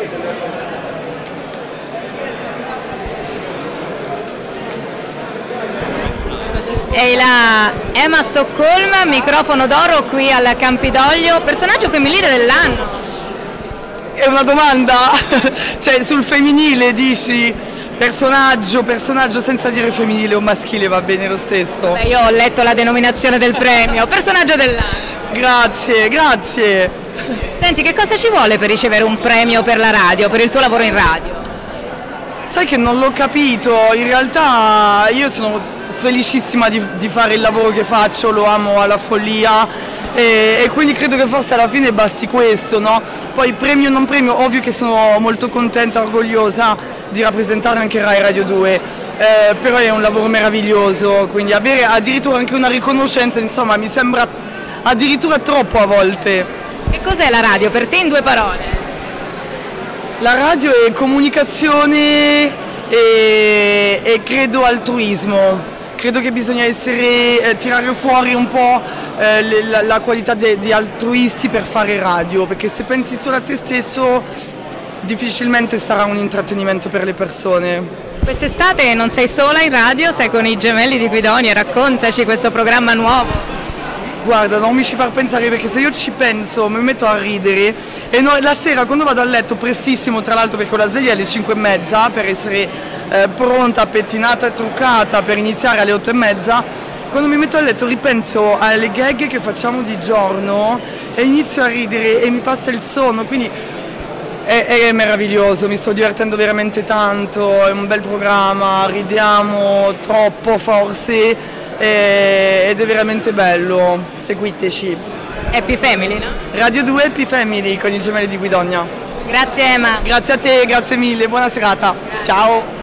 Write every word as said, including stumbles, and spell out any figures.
E la Emma Stockholm, microfono d'oro qui al Campidoglio, personaggio femminile dell'anno. È una domanda? Cioè sul femminile dici personaggio, personaggio senza dire femminile o maschile va bene lo stesso? Beh, io ho letto la denominazione del premio, personaggio dell'anno. Grazie, grazie. Senti, che cosa ci vuole per ricevere un premio per la radio, per il tuo lavoro in radio? Sai che non l'ho capito, in realtà io sono felicissima di, di fare il lavoro che faccio, lo amo alla follia e, e quindi credo che forse alla fine basti questo, no? Poi premio o non premio, ovvio che sono molto contenta, orgogliosa di rappresentare anche Rai Radio due, eh, però è un lavoro meraviglioso, quindi avere addirittura anche una riconoscenza, insomma, mi sembra addirittura troppo a volte. Che cos'è la radio per te in due parole? La radio è comunicazione e, e credo altruismo. Credo che bisogna essere, eh, tirare fuori un po' eh, le, la, la qualità di altruisti per fare radio, perché se pensi solo a te stesso difficilmente sarà un intrattenimento per le persone. Quest'estate non sei sola in radio, sei con i Gemelli di Guidonia, raccontaci questo programma nuovo. Guarda, non mi ci far pensare perché se io ci penso mi metto a ridere e no, la sera quando vado a letto prestissimo, tra l'altro perché ho la sveglia alle cinque e mezza per essere eh, pronta, pettinata e truccata per iniziare alle otto e mezza, quando mi metto a letto ripenso alle gag che facciamo di giorno e inizio a ridere e mi passa il sonno, quindi è, è meraviglioso, mi sto divertendo veramente tanto, è un bel programma, ridiamo troppo forse. Ed è veramente bello, seguiteci. Happy Family, no? Radio due Happy Family con i Gemelli di Guidonia. Grazie Emma. Grazie a te, grazie mille, buona serata. Grazie. Ciao.